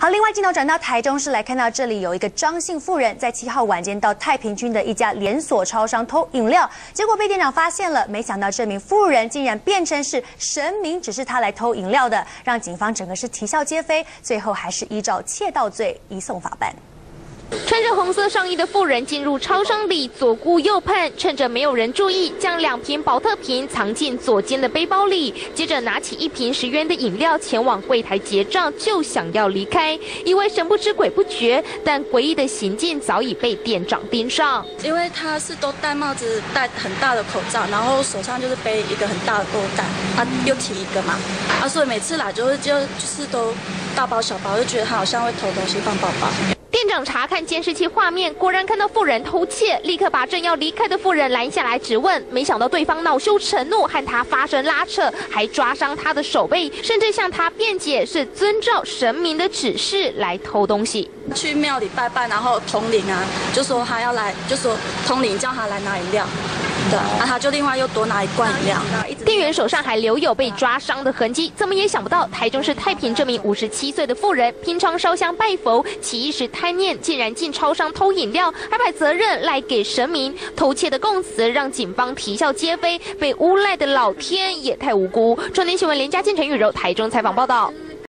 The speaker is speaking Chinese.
好，另外镜头转到台中市来看到这里有一个张姓妇人在7号晚间到太平区的一家连锁超商偷饮料，结果被店长发现了。没想到这名妇人竟然变成是神明，指示她来偷饮料的，让警方整个是啼笑皆非，最后还是依照窃盗罪移送法办。 穿着红色上衣的妇人进入超商里，左顾右盼，趁着没有人注意，将2瓶保特瓶藏进左肩的背包里，接着拿起1瓶10元的饮料前往柜台结账，就想要离开，以为神不知鬼不觉，但诡异的行径早已被店长盯上。 因为他是都戴帽子、戴很大的口罩，然后手上就是背一个很大的购物袋，又提一个嘛，所以每次来就是都大包小包，就觉得他好像会偷东西放包包。 店长查看监视器画面，果然看到妇人偷窃，立刻把正要离开的妇人拦下来质问。没想到对方恼羞成怒，和他发生拉扯，还抓伤他的手背，甚至向他辩解是遵照神明的指示来偷东西。 去庙里拜拜，然后通灵啊，就说他要来，就说通灵叫他来拿饮料。 对，他就另外又多拿1罐饮料。 店员手上还留有被抓伤的痕迹，怎么也想不到，台中市太平这名57岁的妇人，平常烧香拜佛，起一时贪念，竟然进超商偷饮料，还把责任赖给神明。偷窃的供词让警方啼笑皆非，被诬赖的老天也太无辜。中天新闻连家建陈雨柔台中采访报道。